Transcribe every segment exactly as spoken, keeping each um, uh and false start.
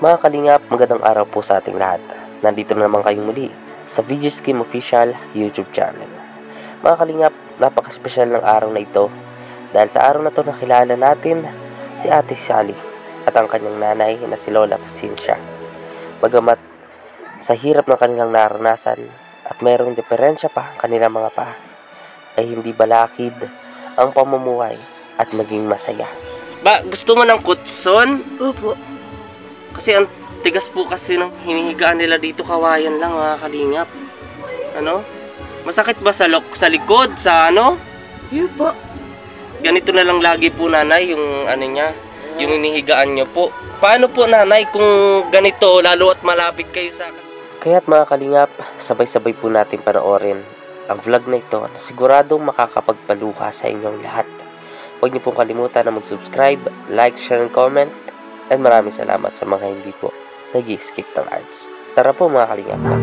Mga kalingap, magandang araw po sa ating lahat. Nandito na naman kayong muli sa Videos Game Official YouTube channel. Mga kalingap, napaka-special ng araw na ito dahil sa araw na ito nakilala natin si Ate Sally at ang kanyang nanay na si Lola Pacincia. Bagamat sa hirap ng kanilang naranasan at mayroong diferensya pa ang kanilang mga pa, ay hindi balakid ang pamumuhay at maging masaya. Ba, gusto mo ng kutson? Opo. Kasi ang tigas po kasi ng hinihigaan nila dito, kawayan lang mga kalingap. Ano? Masakit ba sa, lok, sa likod? Sa ano? Yun po. Ganito na lang lagi po nanay yung ano niya, yung hinihigaan niyo po. Paano po nanay kung ganito lalo at malapit kayo sa... Kaya't mga kalingap, sabay-sabay po natin panoorin ang vlog na ito na siguradong makakapagpaluha sa inyong lahat. Huwag niyo pong kalimutan na mag-subscribe, like, share, and comment. And maraming salamat sa mga hindi po nag-skip ng ads. Tara po mga kalingap na.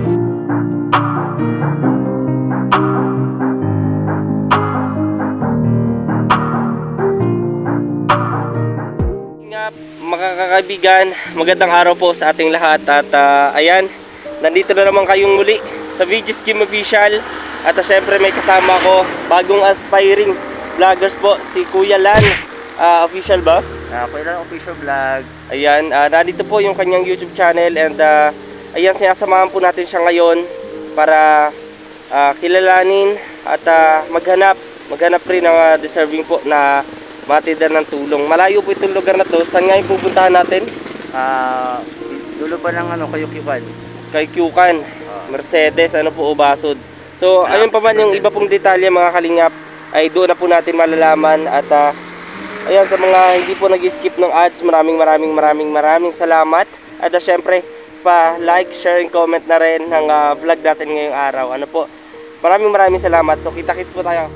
Mga kakaibigan, magandang araw po sa ating lahat. At uh, ayan, nandito na naman kayong muli sa Videos Game Official. At uh, syempre may kasama ko bagong aspiring vloggers po, si Kuya Lan. Uh, official ba? Uh, Kuya Lan official vlog. Ayan, uh, nandito po yung kanyang YouTube channel. And uh, ayan, sinasamahan po natin siya ngayon para uh, kilalanin at uh, maghanap Maghanap rin ng uh, deserving po na matidan ng tulong. Malayo po itong lugar na to. Saan nga yung pupuntahan natin? Ah, uh, dulo pa ng ano, kay Kyukan. Kay Kyukan, uh, Mercedes, ano po, Ubasod. So, uh, ayun pa man yung iba pong detalye mga kalingap, ay doon na po natin malalaman. At uh, ayan, sa mga hindi po nag-skip ng ads, maraming maraming maraming maraming salamat. At uh, syempre, pa like, share, and comment na rin ng uh, vlog natin ngayong araw. Ano po, maraming maraming salamat. So, kita-kits po tayo.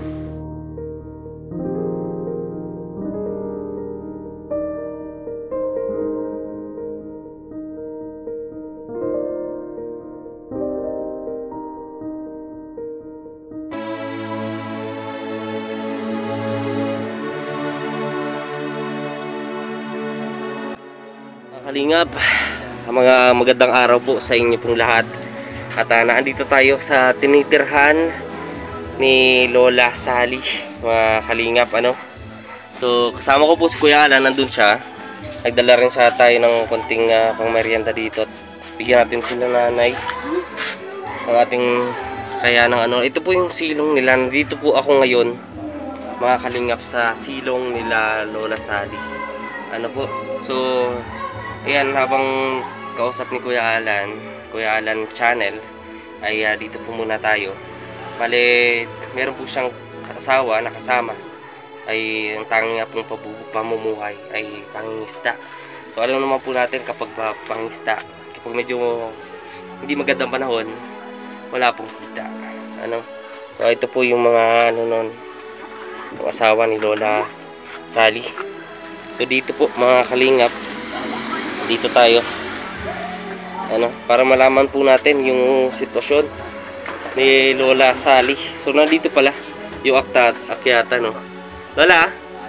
Kalingap, mga magandang araw po sa inyo pong lahat. At uh, naandito tayo sa tinitirhan ni Lola Sally, mga kalingap, ano. So kasama ko po si Kuya Alan, nandun siya. Nagdala rin siya tayo ng konting uh, pang merienda dito. Bigyan natin sila nanay ang ating kaya ng ano. Ito po yung silong nila. Nandito po ako ngayon mga kalingap sa silong nila Lola Sally. Ano po, so ayan, habang kausap ni Kuya Alan, Kuya Alan channel, ay uh, dito po muna tayo. Bale, meron po siyang kasawa, nakasama. Ay ang tanging nga pong pamumuhay ay pangingisda. So alam naman po natin kapag pangingisda, kapag medyo hindi magandang panahon, wala pong kita. Ano? So ito po yung mga ano nun, yung asawa ni Lola Sally. So dito po mga kalingap, dito tayo ano, para malaman po natin yung sitwasyon ni Lola Sally. So nandito pala yung akta at akyata, no? Lola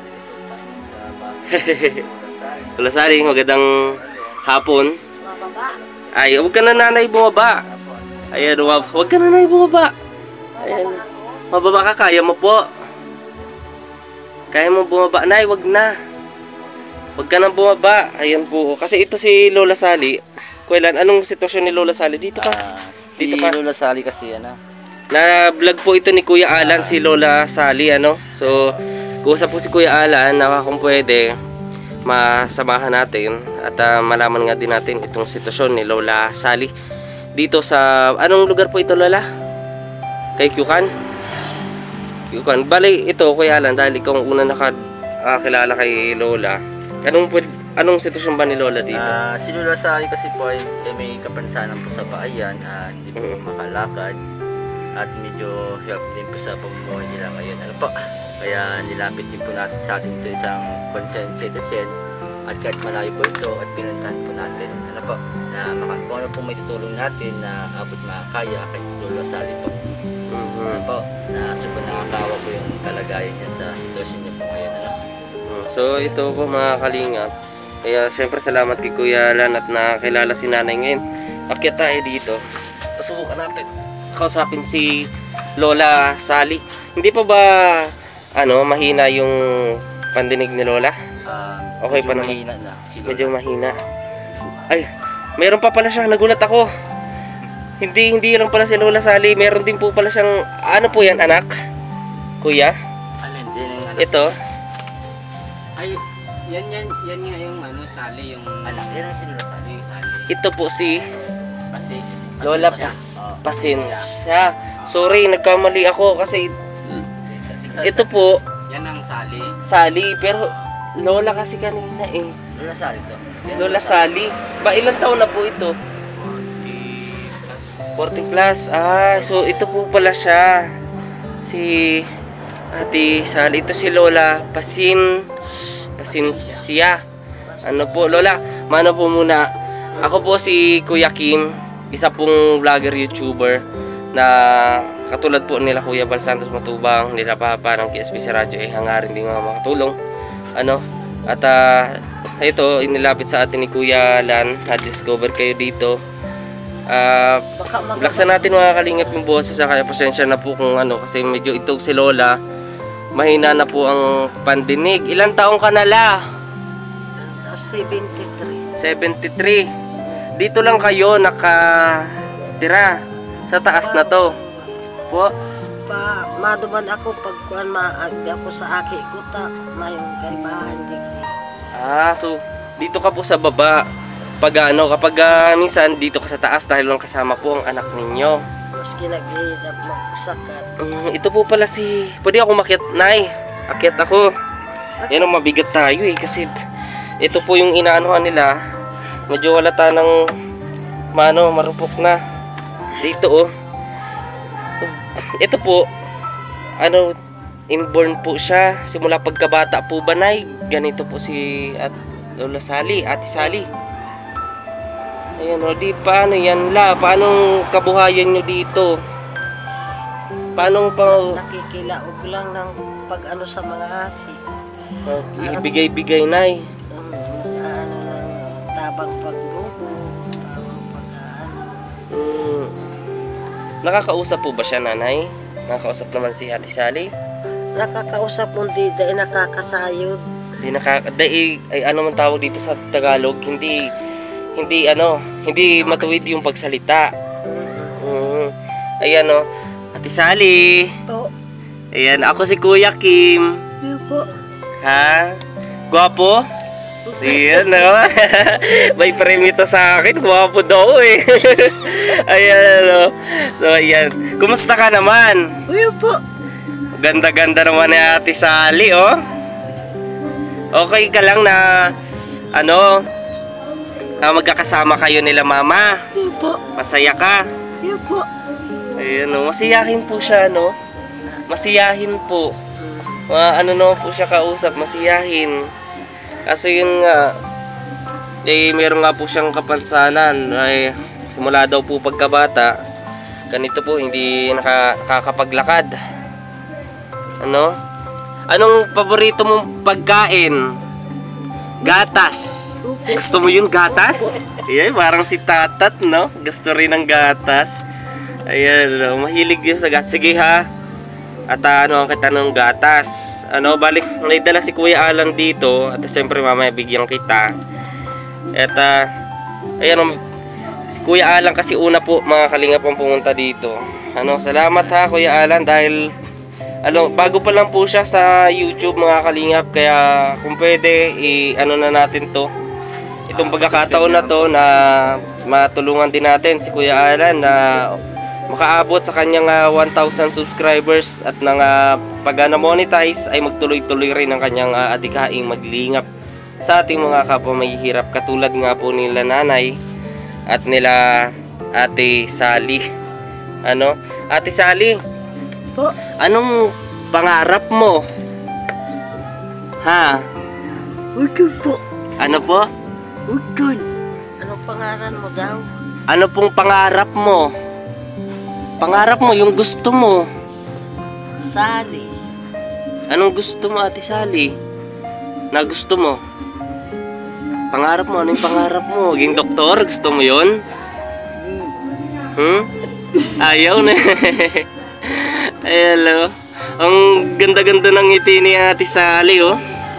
Lola Sally, magandang hapon. Ay, huwag ka na nanay bumaba. Ayan, huwag ka na nanay bumaba. Ayan, mababa ka, kaya mo po. Kaya mo bumaba, nay, wag na. Huwag ka nang bumaba. Ayan po. Kasi ito si Lola Sally. Kuya, anong sitwasyon ni Lola Sally? Dito ka. Uh, si Dito ka. Lola Sally kasi, ano? Na-vlog po ito ni Kuya Alan, uh, si Lola Sally, ano? So, kuusap po si Kuya Alan na kung pwede, masamahan natin at uh, malaman nga din natin itong sitwasyon ni Lola Sally. Dito sa, anong lugar po ito, Lola? Kay Kyukan? Kyukan. Bale, ito, Kuya Alan, dahil ikaw ang una nakakilala kay Lola. Anong, anong sitwasyon ba ni Lola dito? Uh, si Lola Sally kasi po ay, ay may kapansanan po sa bayan, uh, hindi po mm-hmm. makalakad at medyo help din po sa pamumuhay nila ngayon. Ano po? Kaya nilapit din po natin sa atin ito isang concerned citizen at kahit malayo po ito at pinuntahan po natin. Ano po? Na kung ano po may tutulong natin na abot makakaya kay Lola Sally po. Mm-hmm. Ano po? Na sobrang nakakawa po yung kalagayan niya sa sitwasyon niya po ngayon. Ano? So ito po mga kalingap, Kaya syempre salamat kay Kuya Alan at nakilala si nanay ngayon. Akyat tayo dito. Subukan natin kausapin si Lola Sally. Hindi pa ba ano mahina yung pandinig ni Lola? Ah, Okay medyo pa naman. mahina na. Si Lola. Medyo mahina. Ay, meron pa pala siya. Nagulat ako. Hindi, hindi lang pala si Lola Sally. Meron din po pala siyang, ano po yan, anak? Kuya? Alin? Yan yung anak. Ito? Ay, yan yan yan nga yung ano, Sally, yung Anak, yan ang si Lola Sally. yung Sally. Ito po si Kasi Lola siya. Pas Oo. Pasensya. Sorry, nagkamali ako kasi ito po, yan ang Sally. Sally. Pero Lola kasi kanina eh. Lola Sally to. Yan, Lola Sally. Ba, ilang taon na po ito? forty plus. Ah, so ito po pala siya. Si Ate Sally. Ito si Lola Pasin Pasensya. Ano po, Lola? Mano po muna. Ako po si Kuya Kim, isa pong vlogger YouTuber na katulad po nila Kuya Bal Santos Matubang, nila Papa ng K S P C Radio eh hangarin din mga makatulong. Ano? At uh, ito inilapit sa atin ni Kuya Lan, na-discover kayo dito. Ah, uh, laksan natin mga kalingap yung boses sa kaya pasensya na po kung ano kasi medyo ito si Lola mahina na po ang pandinig. Ilang taong ka na la? seventy-three. seventy-three. Dito lang kayo nakatira sa taas na to. Po. Pa, maduman ako pag kuan maagdi ako sa aki ko ta mayon kay bahan di. Ah, so dito ka po sa baba. Pag ano, kapag uh, minsan dito ka sa taas dahil lang kasama po ang anak ninyo. Maski naghihirap magsakat. Mm, ito po pala si... Pwede ako makiat, Nay. Akyat ako. Yan ang mabigat tayo eh. Kasi ito po yung inaanuhan nila. Medyo wala ta ng mano, marupok na. Dito oh. Ito po, ano, inborn po siya. Simula pagkabata po ba, Nay? Ganito po si at Lola Sally, Ate Sally. Ayan o, di paano yan la? Paano kabuhayan nyo dito? Paano pa Nakikilaog lang ng pag ano sa mga aki. uh, ibigay-bigay, Nay? Um, ano lang tabang pagbubo, tabang pag ano. Mm. Nakakausap po ba siya, Nanay? Nakakausap naman si Ate Sally? Nakakausap mo di dahil nakakasayod. Hindi nakaka... Dahil, ay ano man tawag dito sa Tagalog, hindi... Hindi ano, hindi matuwid yung pagsalita. Mm. Ayan o, Ate Sally. Po, Ayan, ako si Kuya Kim. yun po. Ha? Gwapo? Ayan o. May premyo to sa akin. Gwapo daw eh. Ayan o. So ayan. Kumusta ka naman? Yun po. Ganda-ganda naman ni Ate Sally oh. Okay ka lang na ano, na magkakasama kayo nila mama. Yun po. Masaya ka. Yun po. Ayan o. Masiyahin po siya no. Masiyahin po. Uh, ano no po siya kausap. Masiyahin. Kaso yun nga. Eh meron nga po siyang kapansanan. Ay simula daw po pagkabata. Ganito po hindi naka, nakakapaglakad. Ano? Anong paborito mong pagkain? Gatas. Gusto mo yung gatas? Ayan, parang si Tatat, no? Gusto rin ng gatas. Ayan, no? Mahilig yun sa gatas. Sige ha. At uh, ano ang kita ng gatas. Ano, balik, may dala si Kuya Alan dito. At siyempre mamaya bigyan kita. At uh, ayan, um, si Kuya Alan kasi una po mga kalingap ang pumunta dito. Ano, salamat ha Kuya Alan dahil ano, bago pa lang po siya sa YouTube mga kalingap. Kaya kung pwede, i ano na natin to. Itong pagkakataon na to na matulungan din natin si Kuya Alan na makaabot sa kanyang uh, one thousand subscribers at nang uh, pag uh, monetize ay magtuloy-tuloy rin ang kanyang uh, adikaing maglingap sa ating mga kapwa mahihirap katulad nga po nila nanay at nila Ate Sally. Ano? Ate Sally, Po. anong pangarap mo? Ha? Udon po. Ano po? Udon. Anong pangalan mo daw? Ano pong pangarap mo? Pangarap mo, yung gusto mo. Sally. Anong gusto mo, Ate Sally? Na gusto mo? Pangarap mo, ano yung pangarap mo? Maging doktor? Gusto mo yun? Hmm? Ayaw na. Ay, hello. Ang ganda-ganda ng ngiti ni Ate Sally, oh.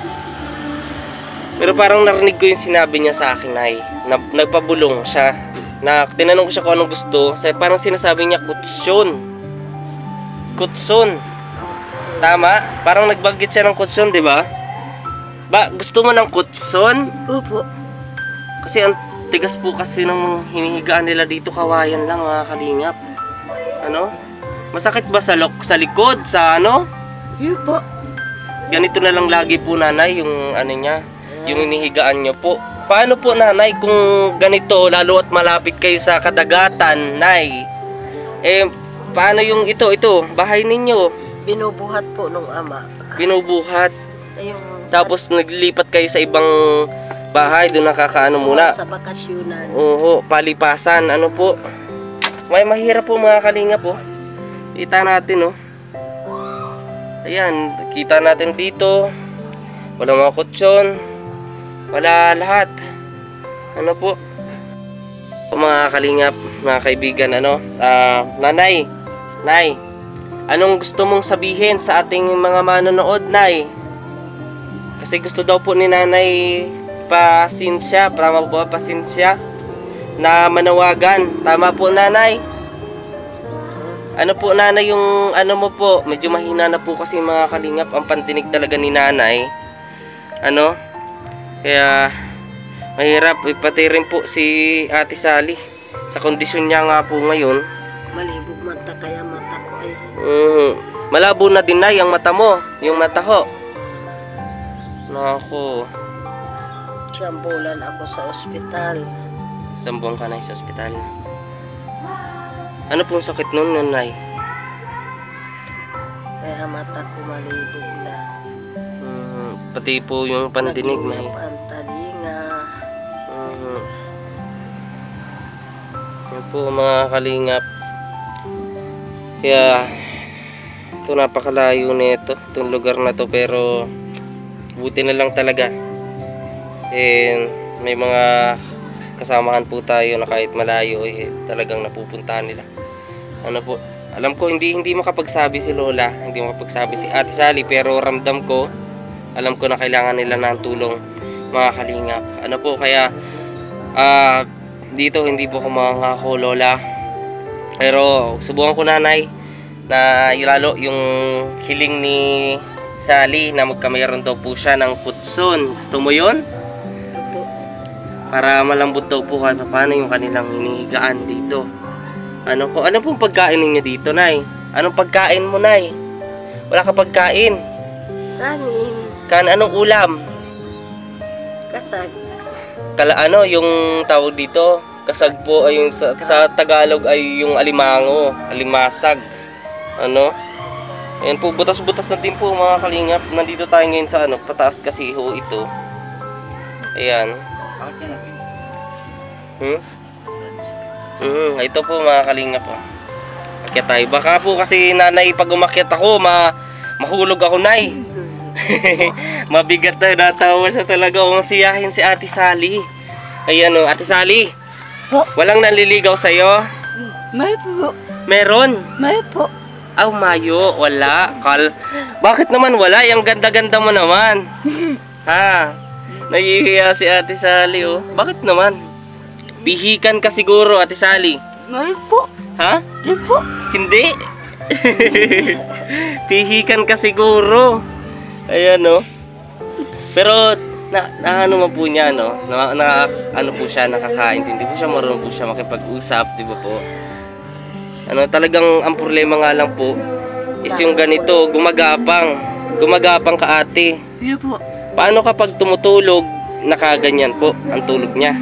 Pero parang narinig ko yung sinabi niya sa akin, ay. Na, nagpabulong siya. Na, tinanong ko siya kung anong gusto. Sa, parang sinasabi niya, kutsyon. Kutson. Tama? Parang nagbanggit siya ng kutsyon, di ba? Ba, gusto mo ng kutson? Opo. Kasi ang tigas po kasi ng hinihigaan nila dito, kawayan lang, mga kalingap. Ano? Masakit ba sa, lok, sa likod? Sa ano? Yun po. Ganito na lang lagi po, nanay, yung ano niya, yung hinihigaan niyo po. Paano po, nanay, kung ganito, lalo at malapit kayo sa kadagatan, nay? Eh, paano yung ito, ito, bahay ninyo? Binubuhat po nung ama. Binubuhat. Ayun. Tapos naglilipat kayo sa ibang bahay, doon nakakaano muna. Sa bakasyonan. Oo, palipasan, ano po. May mahirap po, mga kalingap po. Kita natin, oh. Ayan, kita natin dito. Walang mga kutsyon. Wala lahat. Ano po? Mga kalingap, mga kaibigan, ano? Uh, nanay, nay, anong gusto mong sabihin sa ating mga manonood, nay? Kasi gusto daw po ni nanay pasensya, tama po ba, pasensya na manawagan. Tama po, nanay? Ano po, nanay, yung ano mo po, medyo mahina na po kasi mga kalingap ang pandinig talaga ni nanay. Ano? Kaya mahirap, pati rin po si Ate Sally sa kondisyon niya nga po ngayon. Malibog mata kaya mata ko ay. Mm, malabo na din, nay, ang mata mo, yung mata ho. Naku. Isang bulan ako sa ospital. Sambong ka na sa ospital. Ano pong sakit nun, nanay? Kaya mata ko malibog na. Mm, pati po yung pandinig, nay. Naging pantalinga. Mm. Yan po, mga kalingap. Kaya ito, napakalayo nito, itong lugar na to, pero buti na lang talaga. And may mga kasamahan po tayo na kahit malayo, eh, talagang napupuntahan nila. Ano po, alam ko hindi hindi makapagsabi si Lola, hindi makapagsabi si Ate Sally, pero ramdam ko, alam ko na kailangan nila ng tulong, mga kalingap. Ano po, kaya ah, dito hindi po ako mangako, Lola. Pero subukan ko, nanay, na ilalo yung hiling ni Sally na magkamayroon daw po siya ng kutson. Gusto mo yun? Para malambot daw po kahit paano yung kanilang hinihigaan dito. Ano ko? Ano pong pagkain ninyo dito, nay? Anong pagkain mo, nay? Wala ka pagkain? Kanin. Kan anong ulam? Kasag. Kala ano yung tawag dito? Kasag po ay yung sa, sa Tagalog ay yung alimango, alimasag. Ano? Ayan po, butas-butas na din po, mga kalingap. Nandito tayo ngayon sa ano, pataas kasi ho ito. Ayan. Hmm? Hmm, ito po, mga kalingap po. Akyat tayo. Baka po kasi, nanay, pag umakyat ako, ma mahulog ako, nay. Mabigat na, natawa sa talaga. O, siyahin si Ate Sally. Ayan o, Ate Sally. Po. Walang nanliligaw sa'yo? May po. Meron? May po. Aw, mayo, wala. Kal, bakit naman wala? Yung ganda-ganda mo naman. Ha? Nahihiya si Ate Sally, oh. Bakit naman? Pihikan ka siguro, Ate Sally. May po. Ha? May po. Hindi. Pihikan ka siguro. Ayan, oh. Pero, na, na ano mo po niya, no? Na, na, ano po siya, nakakaintindi po siya, marunong po siya makipag-usap, di ba po? Ano, talagang ang problema nga lang po is yung ganito, gumagapang. Gumagapang ka, ate. Iya po. Paano kapag tumutulog, nakaganyan po ang tulog niya?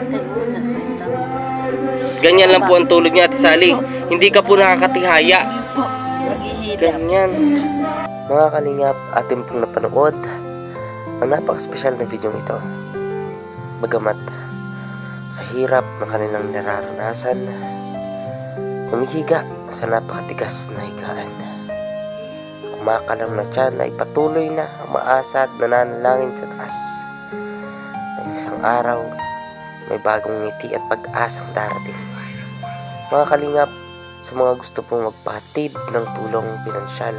Ganyan lang po ang tulog niya, Ate Sally. Hindi ka po nakakatihaya. Po. Naghihilap. Ganyan. Mga kalingap, atin pong napanood ang napaka-special na video ito. Bagamat sa hirap ng kanilang nararanasan, humihiga sa napakatigas na higaan. Kumakalam na tiyan na ipatuloy na umaasa at nananalangin sa taas na isang bagong araw, may bagong ngiti at pag-asang darating. Mga kalingap, sa mga gusto pong magpahatid ng tulong pinansyal,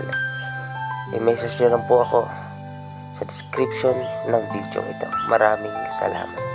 i-message nyo lang po ako sa description ng video ito. Maraming salamat.